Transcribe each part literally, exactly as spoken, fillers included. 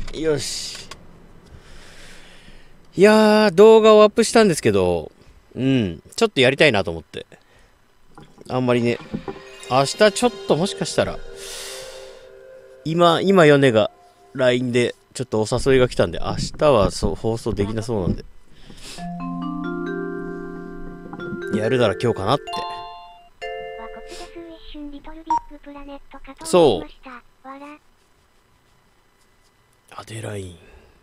よし。いやー、動画をアップしたんですけど、うん、ちょっとやりたいなと思って。あんまりね、明日ちょっともしかしたら、今、今ヨネが ライン でちょっとお誘いが来たんで、明日はそう放送できなそうなんで。やるなら今日かなって。そう。アデライン。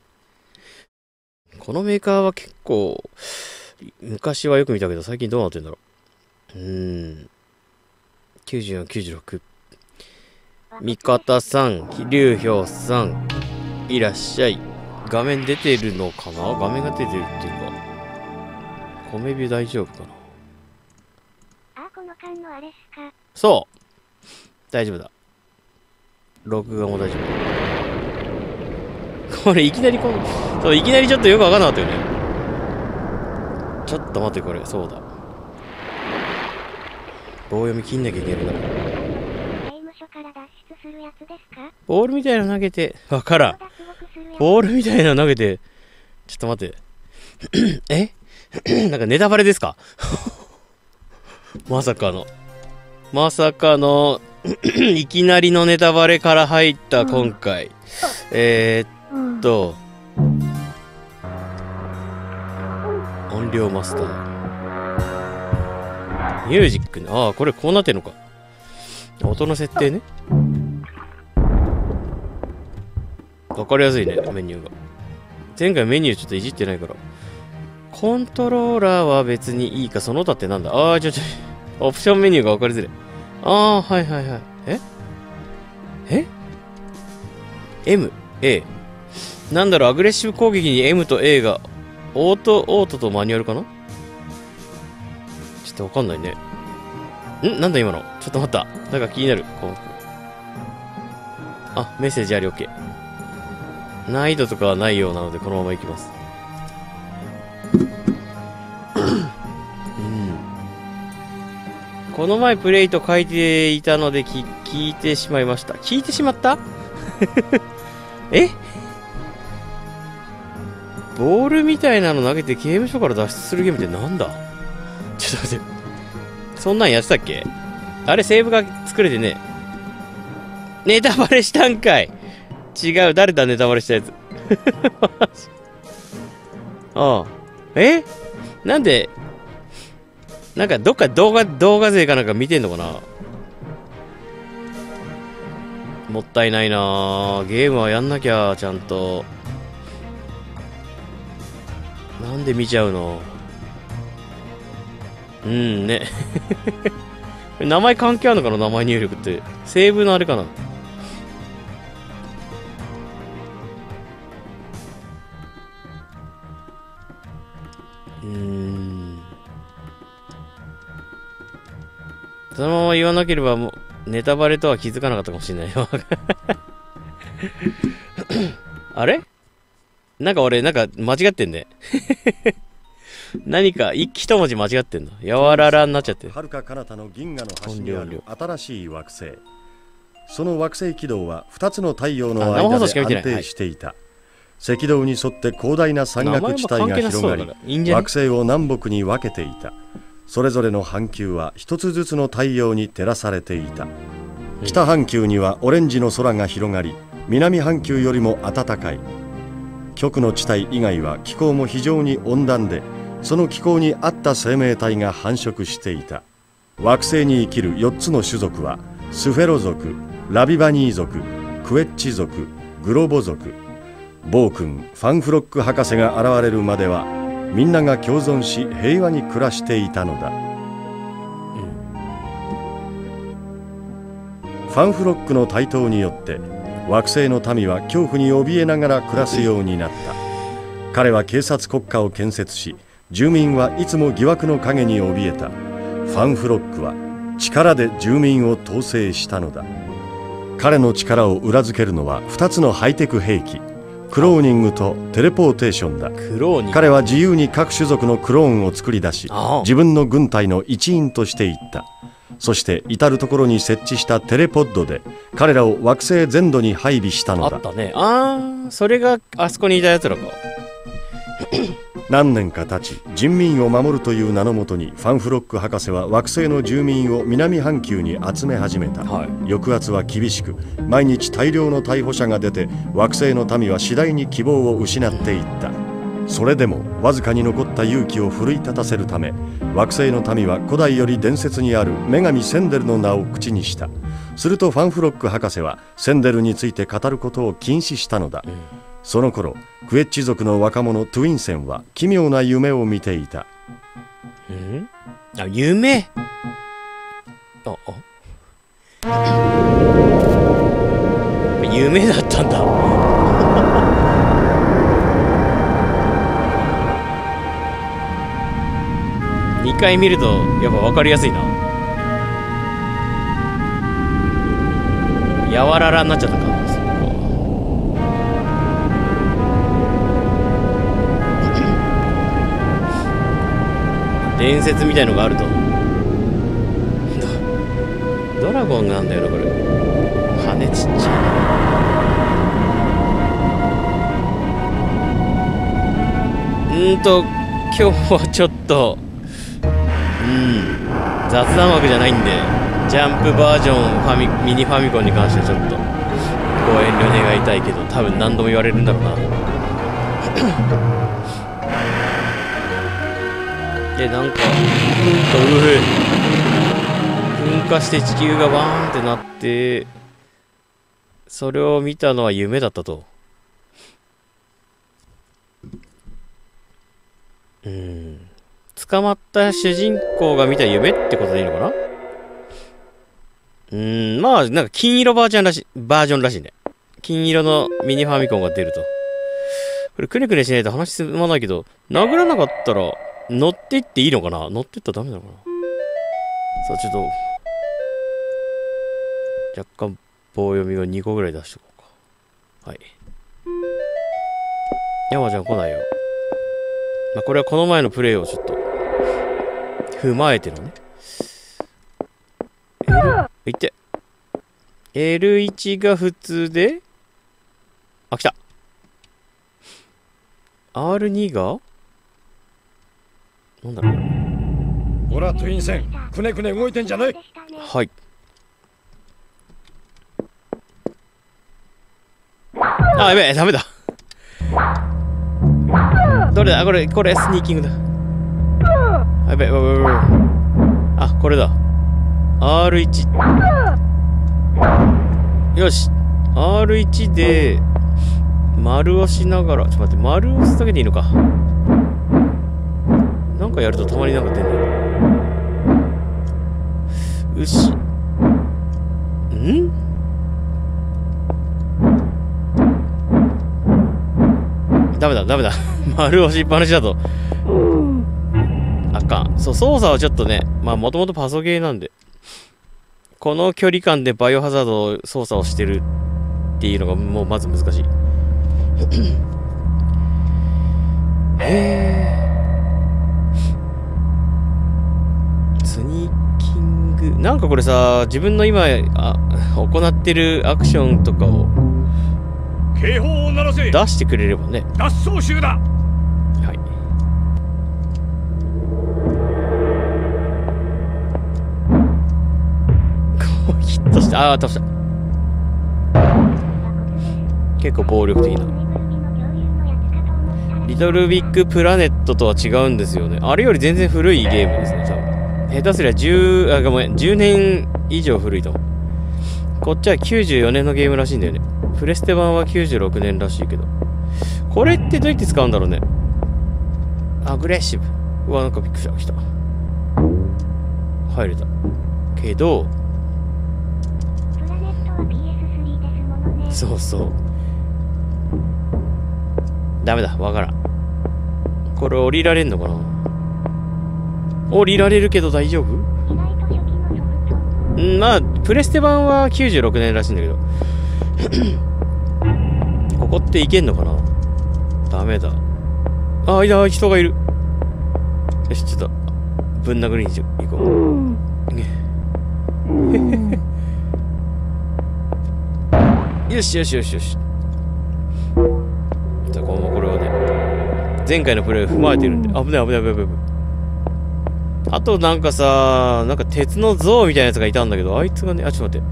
このメーカーは結構、昔はよく見たけど、最近どうなってんだろう。うーん。きゅうじゅうよん、きゅうじゅうろく。味方さん、流氷さん、いらっしゃい。画面出てるのかな？画面が出てるっていうか。米ビュー大丈夫かな？ あ、この缶のあれっすか？ そう。大丈夫だ。録画も大丈夫。これいきなりこの、そう、いきなりちょっとよくわかんなかったよね。ちょっと待って、これ、そうだ。棒読み切んなきゃいけないな。 刑務所から脱出するやつですか？ ボールみたいなの投げて、わからん。ボールみたいなの投げて、ちょっと待って。えなんかネタバレですか？まさかの。まさかの、いきなりのネタバレから入った今回。うん、えー、っと、うん、音量マスター。ミュージックね。ああ、これこうなってんのか。音の設定ね。わかりやすいね、メニューが。前回メニューちょっといじってないから。コントローラーは別にいいか、その他ってなんだ？ああ、ちょちょ、オプションメニューがわかりづらい。ああ、はいはいはい。ええ ?M、A。なんだろう、アグレッシブ攻撃に M と A が、オート、オートとマニュアルかな？ちょっとわかんないね。んなんだ今の？ちょっと待った。なんか気になる。あ、メッセージあり OK。難易度とかはないようなので、このままいきます。うん。この前プレイと書いていたのでき聞いてしまいました。聞いてしまったえボールみたいなの投げて刑務所から脱出するゲームってなんだ？ちょっと待って。そんなんやってたっけ？あれセーブが作れてね。ネタバレしたんかい。違う、誰だネタバレしたやつ。ああ。えなんで、なんかどっか動画、動画勢かなんか見てんのかな？もったいないなぁ。ゲームはやんなきゃ、ちゃんと。なんで見ちゃうの？うんね。名前関係あるのかな？名前入力って。セーブのあれかな？うーん。そのまま言わなければもうネタバレとは気づかなかったかもしれないよ。あれなんか俺なんか間違ってんね。何か一文字間違ってんの。やわららになっちゃってる。 遥か彼方の銀河の端にある新しい惑星。その惑星軌道はふたつの太陽の間で安定していた。赤道に沿って広大な山岳地帯が広がり、惑星を南北に分けていた。それぞれの半球は一つずつの太陽に照らされていた。北半球にはオレンジの空が広がり、南半球よりも暖かい。極の地帯以外は気候も非常に温暖で、その気候に合った生命体が繁殖していた。惑星に生きるよっつの種族はスフェロ族、ラビバニー族、クエッチ族、グロボ族。暴君ファンフロック博士が現れるまではみんなが共存し平和に暮らしていたのだ、うん、ファンフロックの台頭によって惑星の民は恐怖に怯えながら暮らすようになった。彼は警察国家を建設し、住民はいつも疑惑の影に怯えた。ファンフロックは力で住民を統制したのだ。彼の力を裏付けるのはふたつのハイテク兵器、クローニングとテレポーテーションだ。彼は自由に各種族のクローンを作り出し、自分の軍隊の一員としていった。 そして至る所に設置したテレポッドで彼らを惑星全土に配備したのだ。 あったね。あー、それがあそこにいたやつらか。 何年か経ち、人民を守るという名のもとにファンフロック博士は惑星の住民を南半球に集め始めた、はい、抑圧は厳しく、毎日大量の逮捕者が出て惑星の民は次第に希望を失っていった。それでもわずかに残った勇気を奮い立たせるため、惑星の民は古代より伝説にある女神センデルの名を口にした。するとファンフロック博士はセンデルについて語ることを禁止したのだ、うん。その頃クエッチ族の若者トゥインセンは奇妙な夢を見ていた。 んあ、夢。ああ夢だったんだ。にかい見るとやっぱ分かりやすいな。やわららになっちゃったか。伝説みたいのがあると。ドラゴンなんだよなこれ。羽ちっちゃい。うんと今日はちょっとうん雑談枠じゃないんで、ジャンプバージョンファミミニファミコンに関してはちょっとご遠慮願いたいけど、多分何度も言われるんだろうな。でなんかうんとうへ噴火して地球がバーンってなって、それを見たのは夢だったと。うん、捕まった主人公が見た夢ってことでいいのかな。うん、まあなんか金色バージョンらしいバージョンらしいね。金色のミニファミコンが出ると。これくねくねしないと話進まないけど、殴らなかったら乗っていっていいのかな。乗っていったらダメなのかな。さあちょっと若干棒読みをにこぐらい出しとこうか。はい。山ちゃん来ないよ。まあ、これはこの前のプレイをちょっと踏まえてのね。L、いって。エルワン が普通で、あ、来た。アールツー がなんだろう。 ほら、トゥインセン、くねくね動いてんじゃない。 はい。あ、やべえ、ダメだ。どれだこれ、これ、スニーキングだ。やべえ、やべえ、やべえ。あ、これだ。アールワン。よし。アールワン で、丸押しながら、ちょっと待って、丸押すだけでいいのか。なんかやるとたまになんか出んねん。よし。んダメだ、ダメだ。丸押しっぱなしだと。あかん。そう、操作はちょっとね、まあもともとパソゲーなんで、この距離感でバイオハザード操作をしてるっていうのがもうまず難しい。へー。スニーキング。なんかこれさ、自分の今あ行ってるアクションとかを警報を鳴らせ。 出してくれればね。 脱走集だ。 はい。こうヒットした。ああ、倒した。結構暴力的な。リトルビッグプラネットとは違うんですよね。あれより全然古いゲームですね、多分。下手すりゃじゅう、あ、ごめん、じゅうねん以上古いと思う。こっちはきゅうじゅうよねんのゲームらしいんだよね。プレステ版はきゅうじゅうろくねんらしいけど。これってどうやって使うんだろうね。アグレッシブ。うわ、なんかびっくりした。来た。入れた。けど、 プラネットは ピーエススリー ですものね。 そうそう。ダメだ、わからん。これ降りられんのかな。降りられるけど大丈夫？ 意外と初期のソフト。 うん、まあ、プレステ版はきゅうじゅうろくねんらしいんだけど。ここっていけんのかな。ダメだ。あ、いや、人がいる。よし、ちょっと、ぶん殴りに行こう。 よしよしよしよし。じゃあこのこれはね、前回のプレイを踏まえてるんで、危ない危ない危ない危ない。あとなんかさ、なんか鉄の像みたいなやつがいたんだけど、あいつがね、あ、ちょっと待って。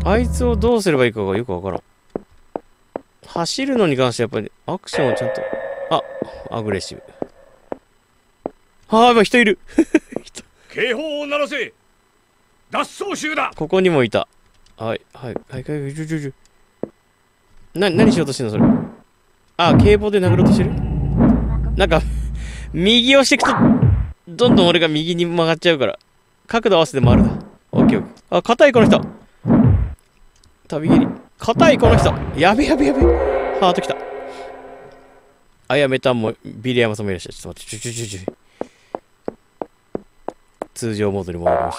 あいつをどうすればいいかがよくわからん。走るのに関してやっぱりアクションをちゃんと、あ、アグレッシブ。ああ、やっぱ人いる。 警報を鳴らせ。脱走衆だ。 ここにもいた。はい、はい、はい、はい、はい、ちょちょちょ。な、何しようとしてんのそれ。あ、警棒で殴ろうとしてる？なんか、右押していくと、どんどん俺が右に曲がっちゃうから。角度合わせて回るだ。オッケーオッケー。あ、硬いこの人。旅切り。硬いこの人。やべやべやべ。ハートきた。あやめたんも、ビリヤマさんもいらっしゃる。ちょっと待って、ちょちょちょちょ。通常モードに戻りました。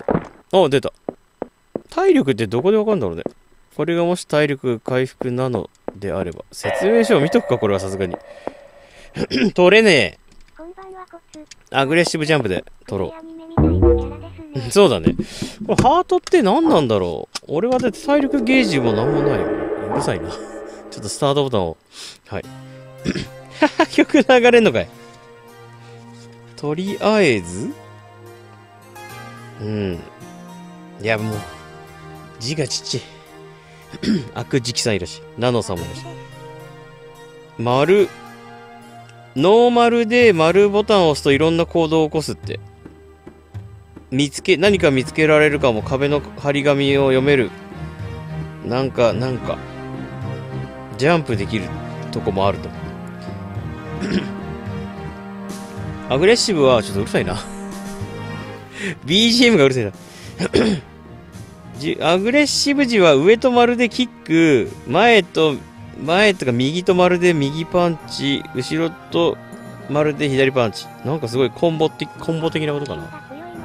あ、出た。体力ってどこでわかるんだろうね。これがもし体力回復なのであれば。説明書を見とくか、これはさすがに。取れねえ。アグレッシブジャンプで取ろう。そうだね。これハートって何なんだろう。俺はだって体力ゲージも何もないよ。うるさいな。ちょっとスタートボタンを。はい。曲流れんのかい。とりあえずうん。いや、もう、字がちっちゃい。悪直さんいるし、ナノさんもいるし。丸、ノーマルで丸ボタンを押すといろんな行動を起こすって。見つけ、何か見つけられるかも、壁の張り紙を読める。なんか、なんか、ジャンプできるとこもあると。アグレッシブはちょっとうるさいな。ビージーエム がうるさいな。アグレッシブ時は上と丸でキック、前と、前とか右と丸で右パンチ、後ろと丸で左パンチ。なんかすごいコンボ的、コンボ的なことかな。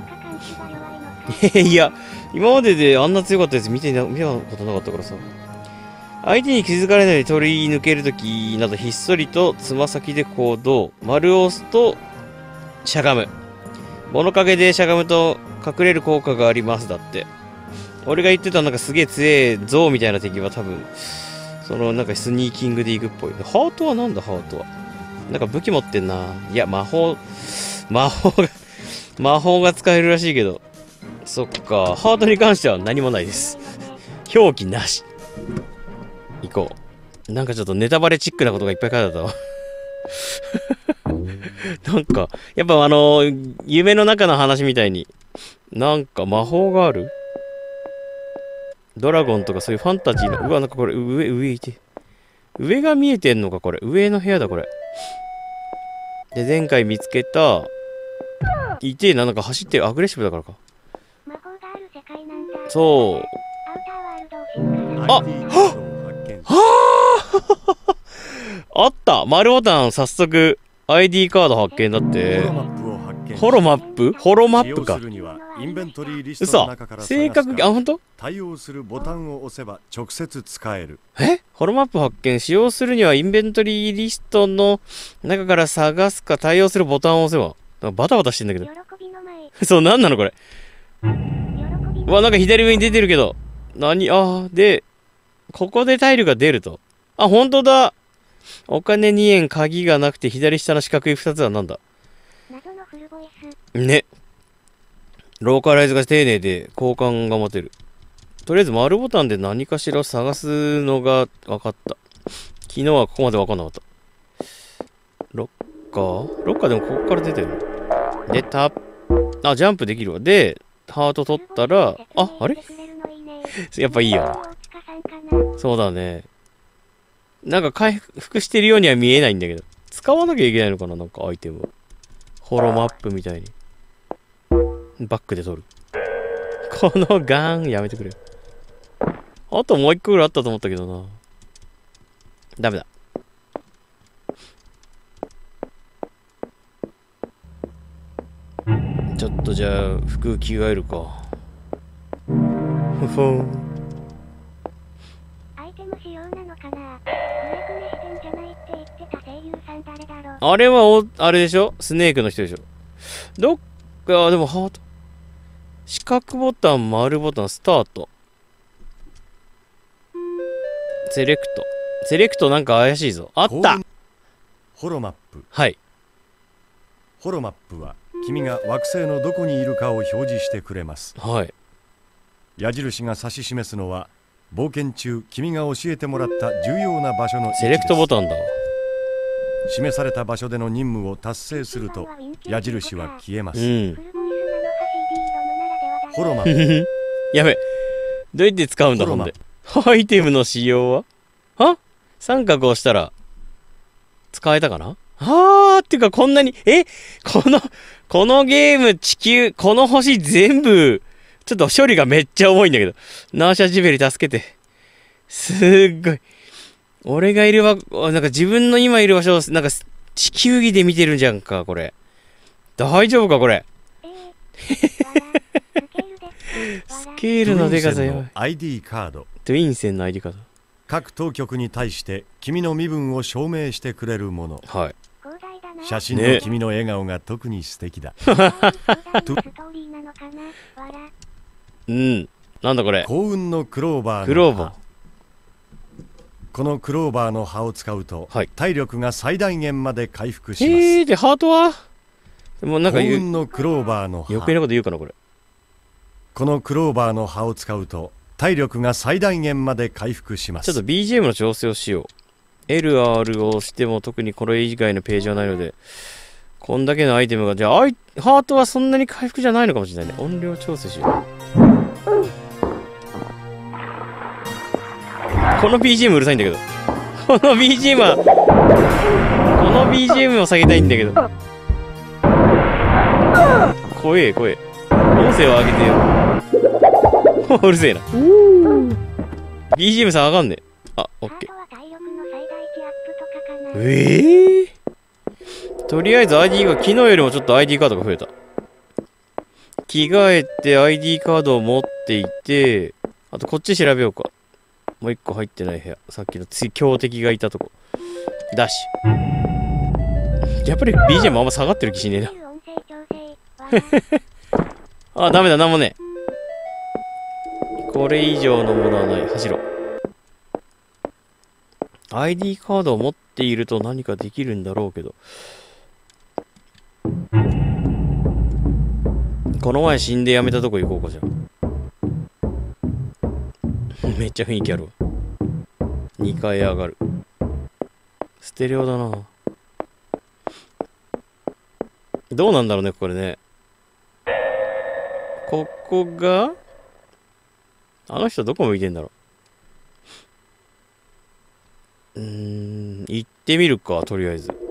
いや、今までであんな強かったやつ見てな、見たことなかったからさ。相手に気づかれないように取り抜けるときなどひっそりとつま先で行動。丸を押すとしゃがむ。物陰でしゃがむと隠れる効果がありますだって。俺が言ってたなんかすげえ強え象みたいな敵は多分、そのなんかスニーキングで行くっぽい。ハートはなんだハートは。なんか武器持ってんな。いや、魔法、魔法が、魔法が使えるらしいけど。そっか。ハートに関しては何もないです。表記なし。行こう。なんかちょっとネタバレチックなことがいっぱい書いてあったわ。なんか、やっぱあのー、夢の中の話みたいに、なんか魔法がある？ドラゴンとかそういうファンタジーの、うわ、なんかこれ上、上いて。上が見えてんのかこれ。上の部屋だこれ。で、前回見つけた、いてえな、なんか走ってるアグレッシブだからか。そう。あっはああった丸ボタン早速 アイディー カード発見だって。ホロマップホロマップか。嘘正確に、あ、ほんと対応するボタンを押せば直接使える。 えホロマップ発見。使用するにはインベントリーリストの中から探すか対応するボタンを押せば。なんかバタバタしてんだけど。そう、なんなのこれ。うわ、なんか左上に出てるけど。何あー、で、ここでタイルが出ると。あ、ほんとだ。お金にえん、鍵がなくて左下の四角いふたつはなんだ。ね。ローカライズが丁寧で交換が待てる。とりあえず丸ボタンで何かしらを探すのが分かった。昨日はここまで分かんなかった。ロッカーロッカーでもここから出てる。出た。あ、ジャンプできるわ。で、ハート取ったら、あ、あれやっぱいいよ。そうだね。なんか回復してるようには見えないんだけど。使わなきゃいけないのかななんかアイテムを。ホロマップみたいに。バックで取る。このガンやめてくれ。あともう一個ぐらいあったと思ったけどな。ダメだ。ちょっとじゃあ服着替えるか。ふふん。 アイテム仕様なのかな。くねくねしてんじゃないって言ってた声優さん誰だろう。 あれはお、あれでしょスネークの人でしょ。どっか、でもハート。 四角ボタン、丸ボタン、スタート。セレクト。セレクトなんか怪しいぞ。あった。 ホロマップ。 はい。 ホロマップは君が惑星のどこにいるかを表示してくれます。 はい。 矢印が指し示すのは冒険中君が教えてもらった重要な場所の位置です。 セレクトボタンだわ。 示された場所での任務を達成すると矢印は消えます。 うん。 ホロマップ。 やべ。どうやって使うんだほんで。アイテムの使用はは三角を押したら使えたかな。はーっていうかこんなに、えこの、このゲーム地球、この星全部、ちょっと処理がめっちゃ重いんだけど。ナーシャジベリ助けて。すっごい。俺がいる場、なんか自分の今いる場所を、なんか地球儀で見てるんじゃんか、これ。大丈夫か、これ。スケールのでかさやばい。 アイディー カード。 トゥインセンの アイディー カード。 各当局に対して君の身分を証明してくれるもの。 はい。 写真の君の笑顔が特に素敵だ。 うん。なんだこれ。 幸運のクローバーの葉。 クローバー。 このクローバーの葉を使うと、はい、体力が最大限まで回復します。 えー、でハートはでもなんか幸運のクローバーの葉。 余計なこと言うかなこれ。 このクローバーの葉を使うと体力が最大限まで回復します。 ちょっと ビージーエム の調整をしよう。エルアール を押しても特にこれ以外のページはないので、こんだけのアイテムが、じゃあ、アイハートはそんなに回復じゃないのかもしれないね。音量調整しよう。この ビージーエム うるさいんだけど。この ビージーエム は、この ビージーエム を下げたいんだけど。怖え、怖え。音声を上げてよ。うるせえな。ビージーエム さ上がんねえ。あ、オッケー。ええー、とりあえず アイディー が昨日よりもちょっと アイディー カードが増えた。着替えて アイディー カードを持っていて、あとこっち調べようか。もう一個入ってない部屋。さっきの強敵がいたとこ。ダッシュ。やっぱり ビージーエム あんま下がってる気しねえな。あ、ダメだ、なんもねえ。これ以上のものはない。走ろう。アイディー カードを持っていると何かできるんだろうけど。この前死んでやめたとこ行こうかじゃあ。めっちゃ雰囲気あるわ。にかい上がる。ステレオだな。どうなんだろうね、これね。ここがあの人どこ向いてんだろう。うーん、行ってみるか、とりあえず。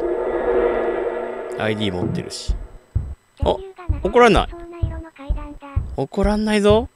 アイディー 持ってるし。あ、怒らんない。怒らんないぞ。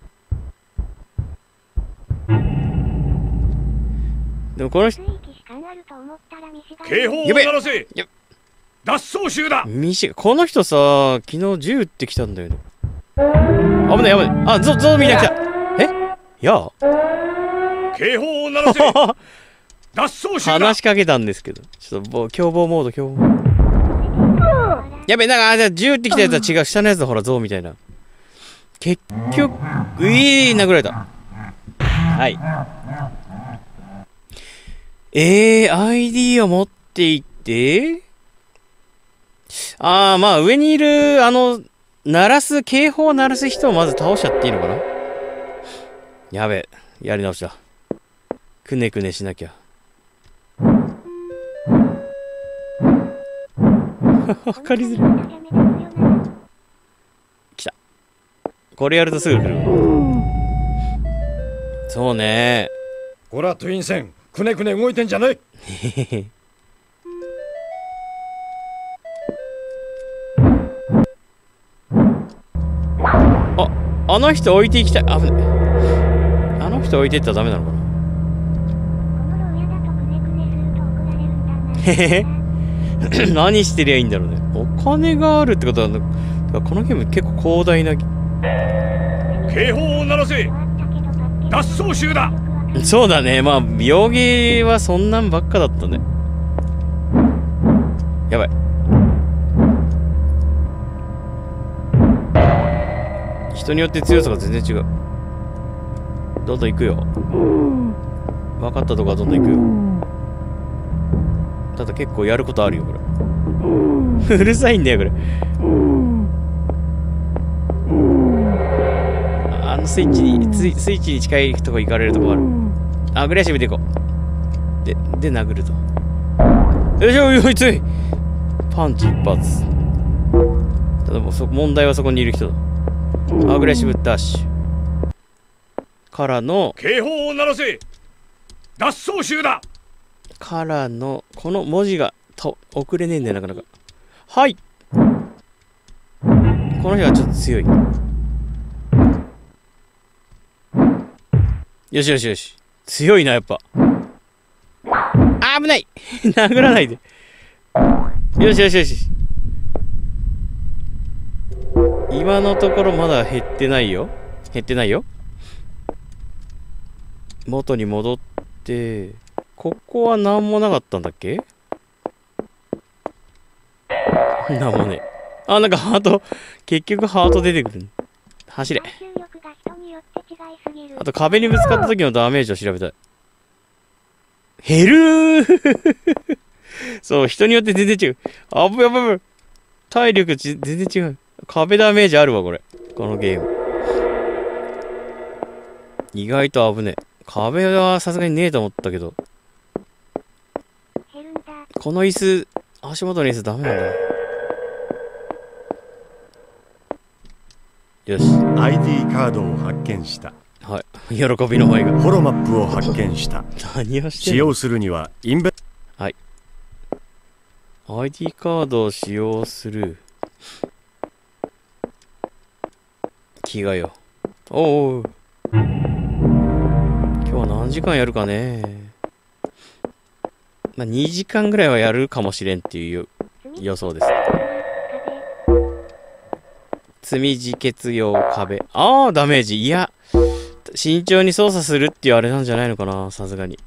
でもこの人、 警報を鳴らせ。脱走集だ。 ミシこの人さ、昨日銃撃ってきたんだよね。危ない危ない。あ、ゾゾンビが来た。えやあ。 警報を鳴らせ。脱走集だ。 話しかけたんですけど、ちょっと凶暴モード凶暴。やべ、なんか銃撃ってきたやつは違う。下のやつだ、ほらゾウみたいな。結局、ういー殴られた。はい。えー、アイディー を持っていって、あー、まあ上にいる、あの、鳴らす、警報を鳴らす人をまず倒しちゃっていいのかな。やべ、やり直しだ。くねくねしなきゃ。わかりづらい。来た。これやるとすぐ来る。そうね。 ほら、トゥイン船、くねくね動いてんじゃない。 あ、あの人置いていきたい。あぶね。あの人置いていったらダメなのかな。へへ。何してりゃいいんだろうね。お金があるってことは、このゲーム結構広大な。 警報を鳴らせ。脱走集だ。 そうだね。まあ病気はそんなんばっかだったね。やばい。 人によって強さが全然違う。どんどん行くよ。分かったとこはどんどん行くよ。ただ結構やることあるよ、これ。うるさいんだよ、これ。あのスイッチに、スイスイッチに近いとこ行かれるとこある。アグレッシブでいこう。で、で殴ると。よいしょ、よいついパンチ一発。ただもうそ、問題はそこにいる人だ。アグレッシブダッシュ。からの、 警報を鳴らせ脱走衆だからの、この文字がと遅れねえんだよ、なかなか。はい、この人はちょっと強い。よしよしよし。強いな、やっぱ。あ、危ない殴らないで。よしよしよし。今のところまだ減ってないよ。減ってないよ。元に戻って、ここは何もなかったんだっけ？なんもね。あ、なんかハート、結局ハート出てくる。走れ。あと壁にぶつかった時のダメージを調べたい。減るーそう、人によって全然違う。あぶやぶやぶ。体力ち全然違う。壁ダメージあるわ、これ。このゲーム。意外と危ねえ。壁はさすがにねえと思ったけど。この椅子、足元の椅子ダメなんだ。よし。 アイディー カードを発見した。 はい。喜びの舞が。 ホロマップを発見した。 何をしてんの？ 使用するにはインベはい。アイディー カードを使用する。着替えよ。おう。今日は何時間やるかね。まあ、にじかんぐらいはやるかもしれんっていう予想です。積み自決用壁。ああ、ダメージ。いや、慎重に操作するっていうあれなんじゃないのかな、さすがに。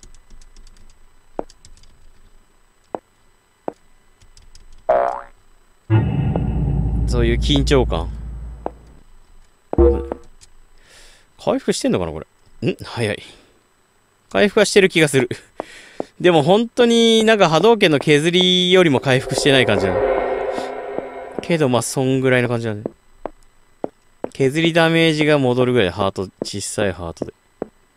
そういう緊張感。回復してんのかな、これ。ん？早い。回復はしてる気がする。でも本当になんか波動拳の削りよりも回復してない感じだね。けどまあそんぐらいの感じだね。削りダメージが戻るぐらいハート、小さいハートで。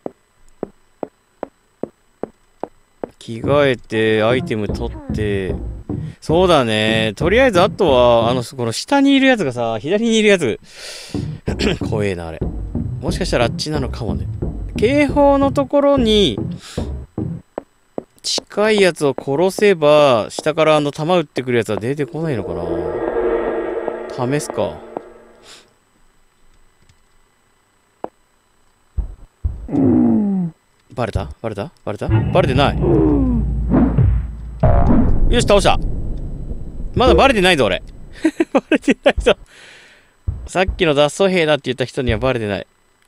着替えて、アイテム取って、そうだね。とりあえずあとは、あの、この下にいるやつがさ、左にいるやつ、怖えな、あれ。もしかしたらあっちなのかもね。警報のところに、近いやつを殺せば、下からあの弾撃ってくるやつは出てこないのかな。試すか。バレたバレたバレたバレてない。よし、倒した。まだバレてないぞ、俺。バレてないぞ。さっきの脱走兵だって言った人にはバレてない。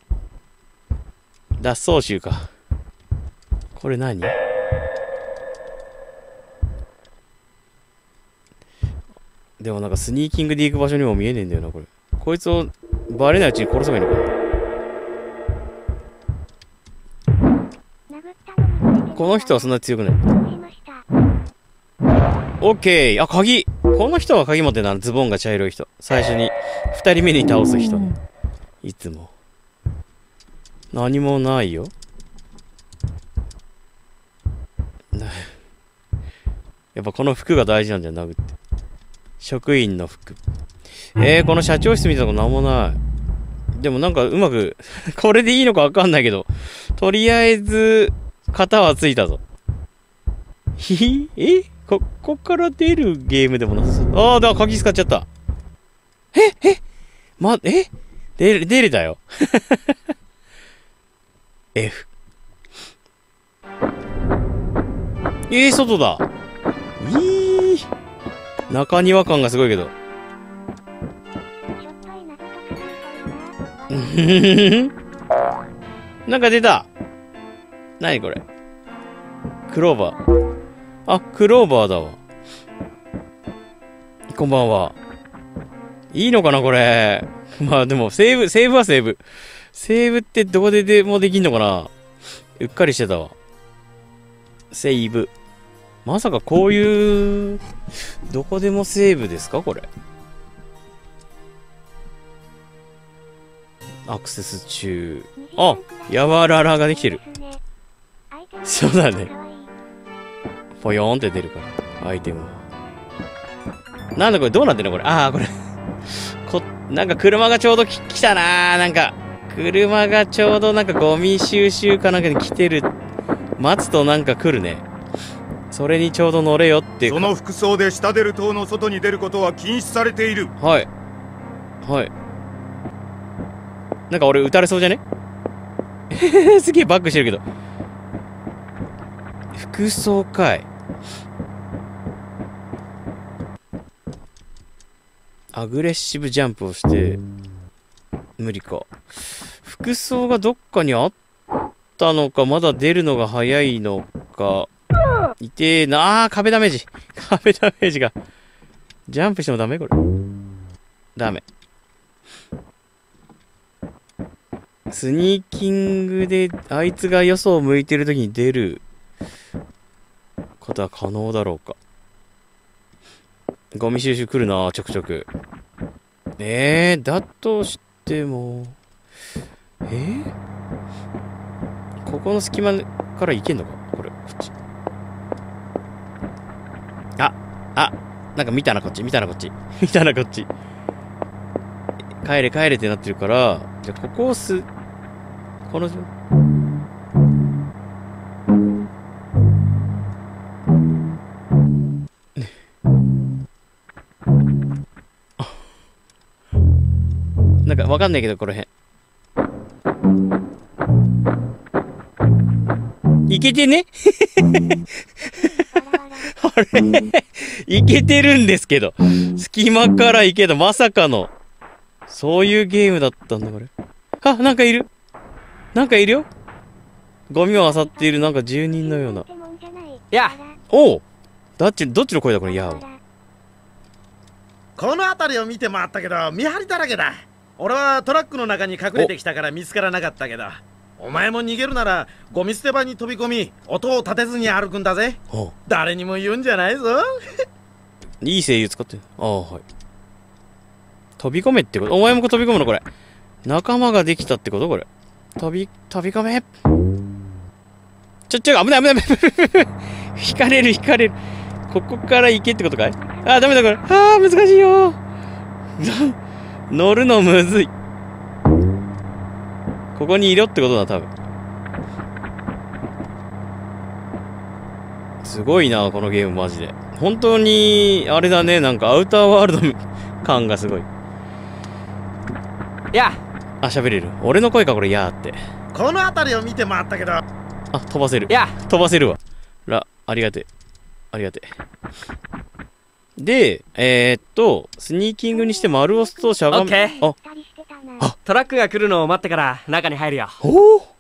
脱走衆か。これ何？でもなんかスニーキングで行く場所にも見えねえんだよな、これ。こいつをバレないうちに殺せばいいのか。この人はそんなに強くない。オッケー。あ、鍵。この人は鍵持ってんな。ズボンが茶色い人。最初に二人目に倒す人ね。いつも。何もないよ。やっぱこの服が大事なんだよ、殴って。職員の服。えー、この社長室見たとこなんもない。でもなんかうまく、これでいいのかわかんないけど、とりあえず、型はついたぞ。ひひえこ、こから出るゲームでもなさそう。ああ、だ、鍵使っちゃった。ええま、え出れ、出れたよ。F。えー、外だ。いー。中庭感がすごいけど。なんか出た。なにこれ。クローバー。あ、クローバーだわ。こんばんは。いいのかなこれ。 まあでも、セーブ、セーブはセーブ。セーブってどこででもできんのかな。うっかりしてたわ。セーブ。まさかこういう、どこでもセーブですかこれ。アクセス中。あ、やわららができてる。そうだね。ぽよーんって出るから、アイテムは。なんだこれ、どうなってんのこれ。ああ、これ。こ、なんか車がちょうどき来たなー。なんか、車がちょうどなんかゴミ収集かなんかに来てる。待つとなんか来るね。それにちょうど乗れよっていう。 その服装で下出る塔の外に出ることは禁止されている。 はい。はい。なんか俺撃たれそうじゃねすげえバックしてるけど。服装かい。アグレッシブジャンプをして無理か。服装がどっかにあったのか、まだ出るのが早いのか。いてえな。あー、壁ダメージ。壁ダメージが。ジャンプしてもダメこれ。ダメ。スニーキングであいつがよそを向いてる時に出ることは可能だろうか。ゴミ収集来るな、ちょくちょく。えー、だとしても、えー、ここの隙間から行けんのかこれ、こっち。あ、あ、なんか見たな、こっち、見たな、こっち。見たな、こっち。帰れ、帰れってなってるから、じゃあ、ここをす、この、なんかわかんないけど、この辺。いけてねあれいけてるんですけど。隙間からいけど、まさかの。そういうゲームだったんだ、これ。あ、なんかいる。なんかいるよ。ゴミを漁っている、なんか住人のような。 いや、 おう。どっち、どっちの声だ、これ、やー。 この辺りを見て回ったけど、見張りだらけだ。俺はトラックの中に隠れてきたから見つからなかったけど、お前も逃げるならゴミ捨て場に飛び込み、音を立てずに歩くんだぜ。誰にも言うんじゃないぞいい声優使ってる。ああ、はい。飛び込めってこと。お前も飛び込むのこれ。仲間ができたってことこれ。飛び、飛び込め。ちょ、ちょ、危ない危ない危ない。引かれる引かれる。ここから行けってことかい。ああ、ダメだこれ。ああ、難しいよ。乗るのむずい。ここにいろってことだ、多分。すごいな、このゲームマジで。本当に、あれだね、なんかアウターワールド感がすごい。 いやあ、喋れる。俺の声か、これ、やーって。 この辺りを見て回ったけど。あ、 飛ばせる。 いや飛ばせるわ。ら、ありがてえ。ありがてえ。で、えー、っと、スニーキングにして丸押すとしゃがむ。あ、 あ、トラックが来るのを待ってから中に入るよ。 おお。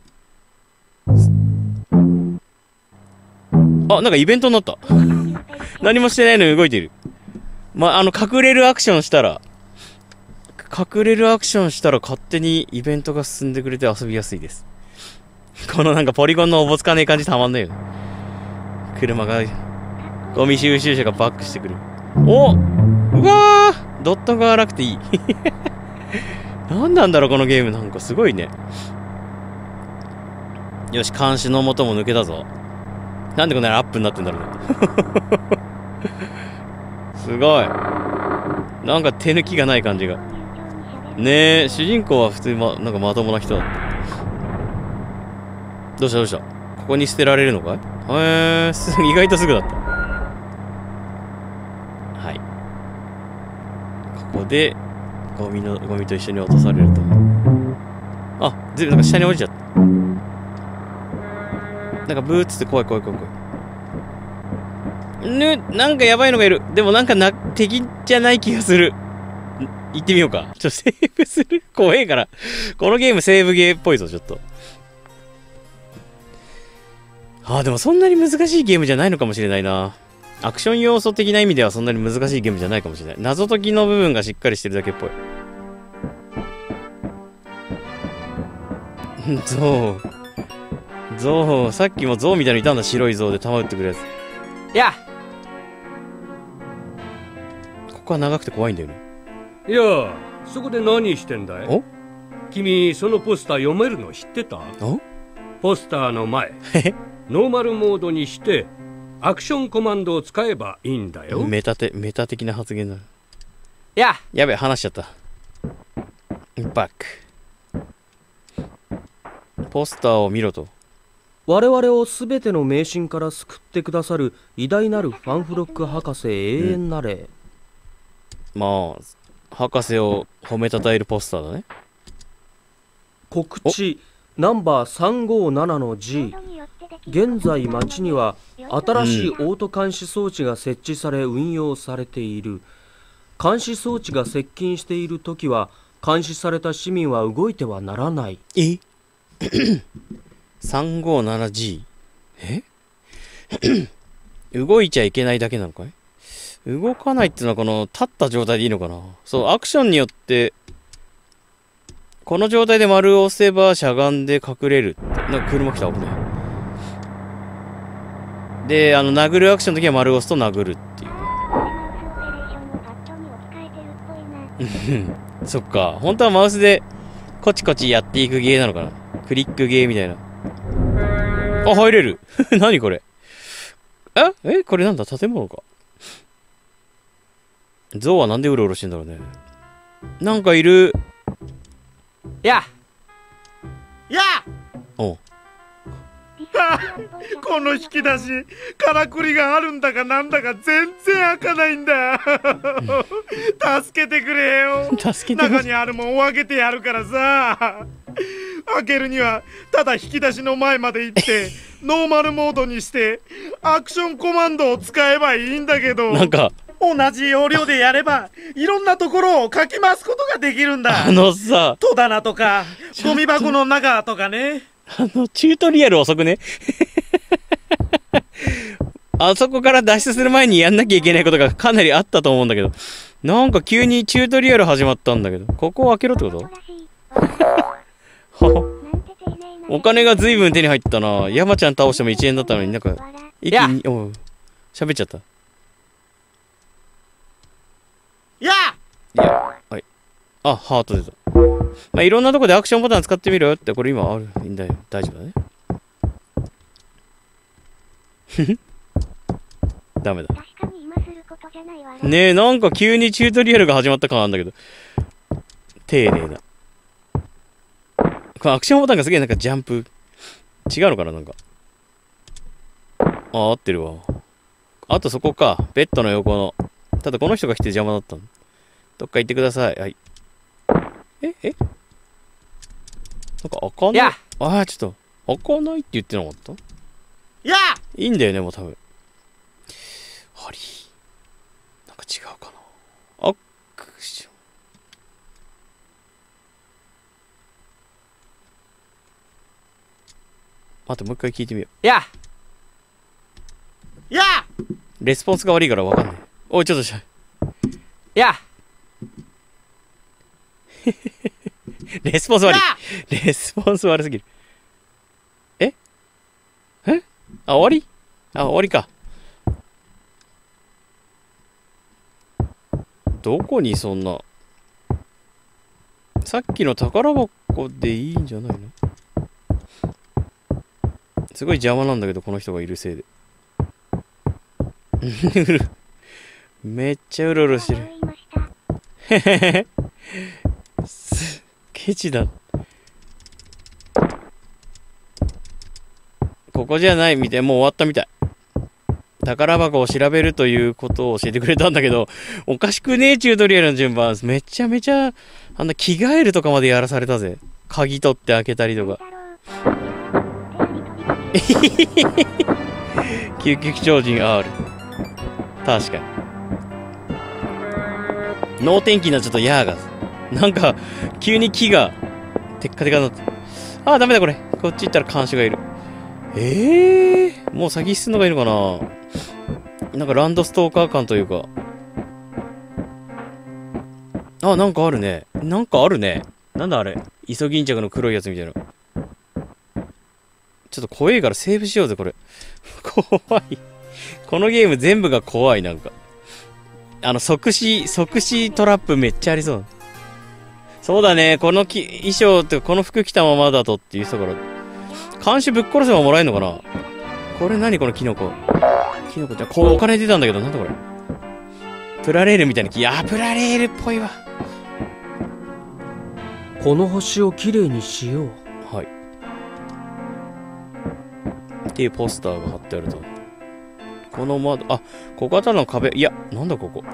あ、なんかイベントになった。何もしてないのに動いてる。まあ、あの、隠れるアクションしたら、隠れるアクションしたら勝手にイベントが進んでくれて遊びやすいです。このなんかポリゴンのおぼつかねえ感じたまんないよね。車が、ゴミ収集車がバックしてくる。お、うわー、ドットが荒くていい。何なんだろうこのゲーム、なんかすごいね。よし、監視の元も抜けたぞ。なんでこんなにアップになってんだろうね。すごい。なんか手抜きがない感じが。ねえ、主人公は普通にま、なんかまともな人だった。どうしたどうした。ここに捨てられるのかい。へえー、意外とすぐだった。はい。ここで、ゴミの、ゴミと一緒に落とされると。あ、全部なんか下に降りちゃった。なんかブーツって怖い怖い怖い怖い。ぬ、なんかやばいのがいる。でもなんかな、敵じゃない気がする。行ってみようか。ちょっとセーブする怖えから。このゲームセーブゲーっぽいぞ、ちょっと。ああ、でもそんなに難しいゲームじゃないのかもしれないな。アクション要素的な意味ではそんなに難しいゲームじゃないかもしれない。謎解きの部分がしっかりしてるだけっぽい。 ゾウ。ゾウ、さっきもゾウみたいにいたんだ、白いゾウで弾撃ってくるやつ。 いやここは長くて怖いんだよね。 いや、そこで何してんだい？ お君、そのポスター読めるの知ってた？ おポスターの前、ノーマルモードにして、アクションコマンドを使えばいいんだよ。 メタテ、メタ的な発言だ。 いややべえ、話しちゃった。バック。ポスターを見ろと。 我々をすべての迷信から救ってくださる偉大なるファンフロック博士永遠なれ、 うん、まあ博士を褒めたたえるポスターだね。 告知ナンバーさんごーななの G。 現在町には新しいオート監視装置が設置され運用されている。監視装置が接近しているときは監視された市民は動いてはならない。 えさんごーななジー え動いちゃいけないだけなのかい？動かないっていうのはこの立った状態でいいのかな。そう、アクションによってこの状態で丸を押せばしゃがんで隠れる。なんか車来た、危ない。で、あの殴るアクションの時は丸を押すと殴るっていう。そっか、本当はマウスでコチコチやっていくゲーなのかな。クリックゲーみたいな。あ、入れる。何これ。ええこれなんだ、建物か。ゾウはなんでうろうろしてんだろうね。なんかいる。 ややおうこの引き出し、からくりがあるんだかなんだか全然開かないんだ。助けてくれよ。 助けてくれ。 中にあるもんを開けてやるからさ。開けるにはただ引き出しの前まで行ってノーマルモードにしてアクションコマンドを使えばいいんだけど、 なんか同じ要領でやればいろんなところをかき回すことができるんだ。 あのさ、 戸棚とかゴミ箱の中とかね。 あのチュートリアル遅くね。あそこから脱出する前にやんなきゃいけないことがかなりあったと思うんだけど、なんか急にチュートリアル始まったんだけど、ここを開けろってこと？お金がずいぶん手に入ったな。山ちゃん倒してもいちえんだったのになんか一気におう喋っちゃった。 やいや、はい。あ、ハート出た。まあ、いろんなとこでアクションボタン使ってみろよって、これ今ある。いいんだよ。大丈夫だね。ダメだ。ねえ、なんか急にチュートリアルが始まった感あるんだけど。丁寧な。このアクションボタンがすげえなんかジャンプ。違うのかななんか。あ、合ってるわ。あとそこか。ベッドの横の。ただこの人が来て邪魔だったの。どっか行ってください。はい。ええなんか開かない。ああ、ちょっと。開かないって言ってなかった？ やいいんだよね、もう多分。ハリー。なんか違うかな。アクション。待って、もう一回聞いてみよう。ややレスポンスが悪いからわかんない。おい、ちょっとしゃ。 やレスポンス悪い。レスポンス悪すぎる。ええあ、終わりあ、終わりか。どこにそんな。さっきの宝箱でいいんじゃないの？すごい邪魔なんだけど、この人がいるせいで。めっちゃうろうろしてる。へへへ。ケチだ。ここじゃないみたい。もう終わったみたい。宝箱を調べるということを教えてくれたんだけど、おかしくねえチュートリアルの順番。めちゃめちゃ、あんな着替えるとかまでやらされたぜ。鍵取って開けたりとか。究極超人 アール。確かに。脳天気になっちゃったヤーガーズ。なんか、急に木が、テッカテカになって。ああ、ダメだこれ。こっち行ったら監視がいる。ええー、もう先進んのがいいのかな。なんかランドストーカー感というか。あ、なんかあるね。なんかあるね。なんだあれ。イソギンチャクの黒いやつみたいな。 ちょっと怖いからセーブしようぜ、これ。怖い。このゲーム全部が怖い、なんか。あの、即死、即死トラップめっちゃありそう。そうだね、このき衣装ってこの服着たままだとっていう人から、監視ぶっ殺せばもらえるのかな。これ何このキノコ。キノコじゃ、こうお金出たんだけど、なんだこれ。プラレールみたいな木。いや、プラレールっぽいわ。 この星をきれいにしよう。 はい。っていうポスターが貼ってあると。この窓、あ、ここはただの壁。いや、なんだここ。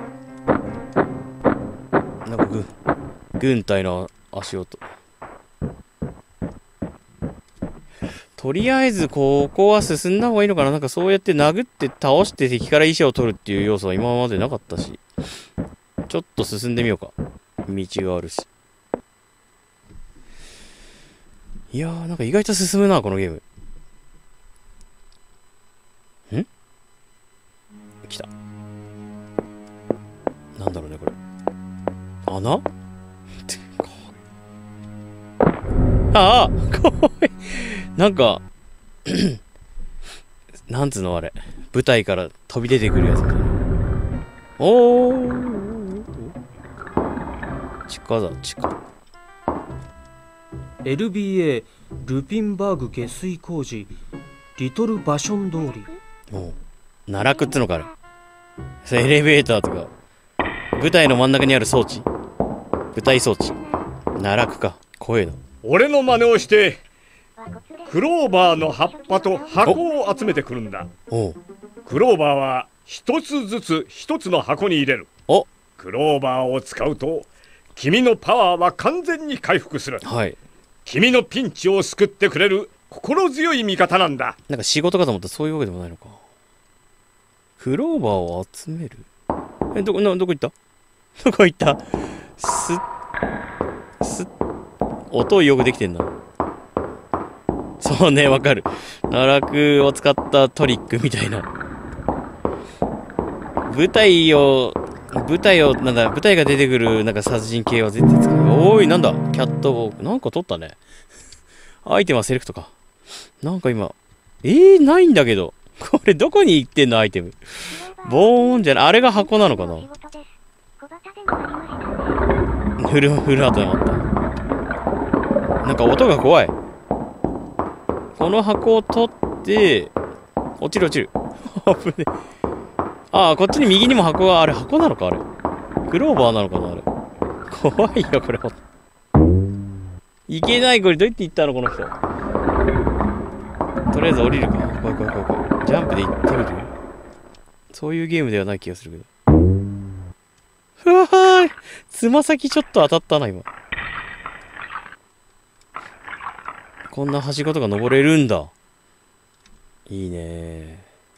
なんか軍、軍隊の足音。とりあえず、ここは進んだ方がいいのかな。なんかそうやって殴って倒して敵から石を取るっていう要素は今までなかったし。ちょっと進んでみようか。道があるし。いやー、なんか意外と進むな、このゲーム。ん？来た。なんだろうね、これ。穴？ああ怖い。なんか、なんつうのあれ。舞台から飛び出てくるやつみたいな。おー。地下だ、地下。 エルビーエー ルピンバーグ下水工事リトルバション通り。 おう奈落っつのかある。それエレベーターとか舞台の真ん中にある装置、舞台装置。奈落か。怖えな。 俺の真似をしてクローバーの葉っぱと箱を集めてくるんだ。 おうクローバーは一つずつ一つの箱に入れる。 おクローバーを使うと君のパワーは完全に回復する。 はい。 君のピンチを救ってくれる心強い味方なんだ。 なんか仕事かと思ったらそういうわけでもないのか。クローバーを集める。え、どこ、な、どこ行った？どこ行った？すっ、すっ、音よくできてんな。そうね、わかる。奈落を使ったトリックみたいな。舞台を、舞台を、なんだ、舞台が出てくる、なんか殺人系は絶対使う。おーい、なんだ、キャットボーク。なんか取ったね。アイテムはセレクトか。なんか今、えー、ないんだけど。これどこに行ってんのアイテム。ボーンじゃない。あれが箱なのかな。フル、フルハートでもあった。なんか音が怖い。この箱を取って、落ちる落ちる。危ね。ああ、こっちに右にも箱があれ、箱なのかあれ。クローバーなのかなあれ。怖いよ、これ。いけない、これ。どうやって行ったのこの人。とりあえず降りるか。怖い怖い怖い怖い。ジャンプで行ってみる。そういうゲームではない気がするけど。うわー、つま先ちょっと当たったな、今。こんなはしごとか登れるんだ。いいね